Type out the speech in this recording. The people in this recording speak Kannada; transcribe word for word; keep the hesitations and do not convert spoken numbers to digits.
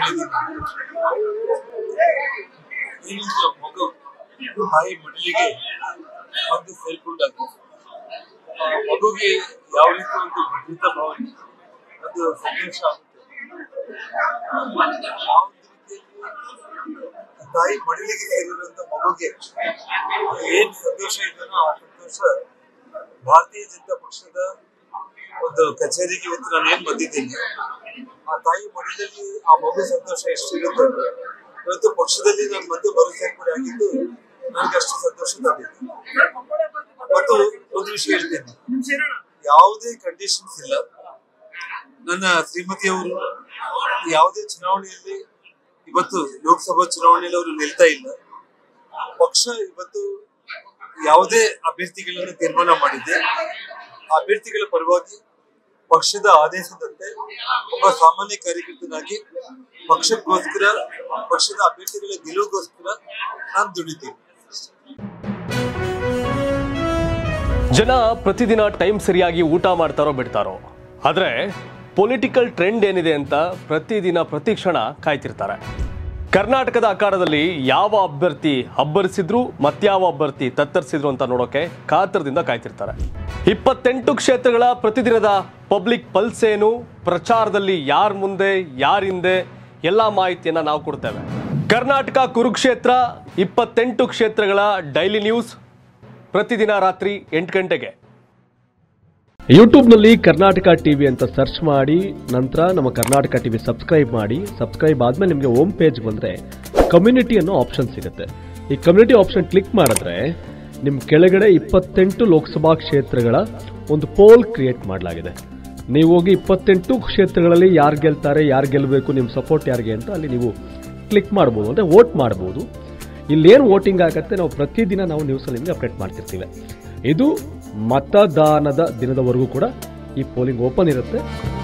ಮಗು ತಾಯಿ ಮಡಿಲಿಗೆ ಒಂದು ಸೇರ್ಕೊಂಡಾಗ ಮಗುಗೆ ಯಾವ ರೀತಿ ಒಂದು ಭದ್ರತ ಭಾವನೆ ಅದು ಸಂತೋಷ ಆಗುತ್ತೆ. ತಾಯಿ ಮಡಿಲಿಗೆ ಸೇರಿರುವಂತ ಮಗುಗೆ ಏನ್ ಸಂತೋಷ ಇದೆಯೋ ಆ ಸಂತೋಷ ಭಾರತೀಯ ಜನತಾ ಪಕ್ಷದ ಒಂದು ಕಚೇರಿಗೆ ಇವತ್ತು ನಾನು ಏನ್ ಬಂದಿದ್ದೀನಿ, ಆ ತಾಯಿ ಮಡಿಲಲ್ಲಿ ಆ ಮಗು ಸಂತೋಷ ಎಷ್ಟಿರುತ್ತೆ. ಇವತ್ತು ಪಕ್ಷದಲ್ಲಿ ನಾನು ಮತ್ತೆ ಮರು ಸೇರ್ಪಡೆ ಆಗಿದ್ದು ನನಗೆ ಅಷ್ಟು ಸಂತೋಷ ತಂದಿದೆ. ಮತ್ತು ಒಂದು ವಿಷಯ ಹೇಳ್ತೇನೆ, ಯಾವುದೇ ಕಂಡೀಷನ್ಸ್ ಇಲ್ಲ. ನನ್ನ ಶ್ರೀಮತಿಯವರು ಯಾವುದೇ ಚುನಾವಣೆಯಲ್ಲಿ ಇವತ್ತು ಲೋಕಸಭಾ ಚುನಾವಣೆಯಲ್ಲಿ ಅವರು ನಿಲ್ತಾ ಇಲ್ಲ. ಪಕ್ಷ ಇವತ್ತು ಯಾವುದೇ ಅಭ್ಯರ್ಥಿಗಳನ್ನು ತೀರ್ಮಾನ ಮಾಡಿದೆ. ಆ ಅಭ್ಯರ್ಥಿಗಳ ಪರವಾಗಿ ಪಕ್ಷದ ಆದೇಶದಂತೆ ಒಬ್ಬ ಸಾಮಾನ್ಯ ಕಾರ್ಯಕರ್ತನಾಗಿ ಪಕ್ಷಕ್ಕೋಸ್ಕರ ಪಕ್ಷದ ಅಭ್ಯರ್ಥಿಗಳ ಗೆಲುವಿಗೋಸ್ಕರ ನಾನು ದುಡಿತೀನಿ. ಜನ ಪ್ರತಿದಿನ ಟೈಮ್ ಸರಿಯಾಗಿ ಊಟ ಮಾಡ್ತಾರೋ ಬಿಡ್ತಾರೋ, ಆದರೆ ಪೊಲಿಟಿಕಲ್ ಟ್ರೆಂಡ್ ಏನಿದೆ ಅಂತ ಪ್ರತಿದಿನ ಪ್ರತಿ ಕ್ಷಣ ಕಾಯ್ತಿರ್ತಾರೆ. ಕರ್ನಾಟಕದ ಅಖಾಡದಲ್ಲಿ ಯಾವ ಅಭ್ಯರ್ಥಿ ಅಬ್ಬರಿಸಿದ್ರು ಮತ್ಯಾವ ಅಭ್ಯರ್ಥಿ ತತ್ತರಿಸಿದ್ರು ಅಂತ ನೋಡೋಕೆ ಕಾತರದಿಂದ ಕಾಯ್ತಿರ್ತಾರೆ. ಇಪ್ಪತ್ತೆಂಟು ಕ್ಷೇತ್ರಗಳ ಪ್ರತಿದಿನದ ಪಬ್ಲಿಕ್ ಪಲ್ಸ್ ಏನು, ಪ್ರಚಾರದಲ್ಲಿ ಯಾರ ಮುಂದೆ ಯಾರ ಹಿಂದೆ ಎಲ್ಲ ಮಾಹಿತಿಯನ್ನು ನಾವು ಕೊಡ್ತೇವೆ. ಕರ್ನಾಟಕ ಕುರುಕ್ಷೇತ್ರ ಇಪ್ಪತ್ತೆಂಟು ಕ್ಷೇತ್ರಗಳ ಡೈಲಿ ನ್ಯೂಸ್ ಪ್ರತಿದಿನ ರಾತ್ರಿ ಎಂಟು ಗಂಟೆಗೆ ಯೂಟ್ಯೂಬ್ನಲ್ಲಿ ಕರ್ನಾಟಕ ಟಿವಿ ಅಂತ ಸರ್ಚ್ ಮಾಡಿ, ನಂತರ ನಮ್ಮ ಕರ್ನಾಟಕ ಟಿವಿ ಸಬ್ಸ್ಕ್ರೈಬ್ ಮಾಡಿ. ಸಬ್ಸ್ಕ್ರೈಬ್ ಆದಮೇಲೆ ನಿಮಗೆ ಹೋಮ್ ಪೇಜ್ ಬಂದರೆ ಕಮ್ಯುನಿಟಿ ಅನ್ನೋ ಆಪ್ಷನ್ ಸಿಗುತ್ತೆ. ಈ ಕಮ್ಯುನಿಟಿ ಆಪ್ಷನ್ ಕ್ಲಿಕ್ ಮಾಡಿದ್ರೆ ನಿಮ್ಮ ಕೆಳಗಡೆ ಇಪ್ಪತ್ತೆಂಟು ಲೋಕಸಭಾ ಕ್ಷೇತ್ರಗಳ ಒಂದು ಪೋಲ್ ಕ್ರಿಯೇಟ್ ಮಾಡಲಾಗಿದೆ. ನೀವು ಹೋಗಿ ಇಪ್ಪತ್ತೆಂಟು ಕ್ಷೇತ್ರಗಳಲ್ಲಿ ಯಾರು ಗೆಲ್ತಾರೆ, ಯಾರು ಗೆಲ್ಲಬೇಕು, ನಿಮ್ಮ ಸಪೋರ್ಟ್ ಯಾರಿಗೆ ಅಂತ ಅಲ್ಲಿ ನೀವು ಕ್ಲಿಕ್ ಮಾಡ್ಬೋದು, ಅಂದರೆ ವೋಟ್ ಮಾಡ್ಬೋದು. ಇಲ್ಲೇನು ವೋಟಿಂಗ್ ಆಗುತ್ತೆ ನಾವು ಪ್ರತಿದಿನ ನಾವು ನ್ಯೂಸಲ್ಲಿ ನಿಮಗೆ ಅಪ್ಡೇಟ್ ಮಾಡ್ತಿರ್ತೀವಿ. ಇದು ಮತದಾನದ ದಿನದವರೆಗೂ ಕೂಡ ಈ ಪೋಲಿಂಗ್ ಓಪನ್ ಇರುತ್ತೆ.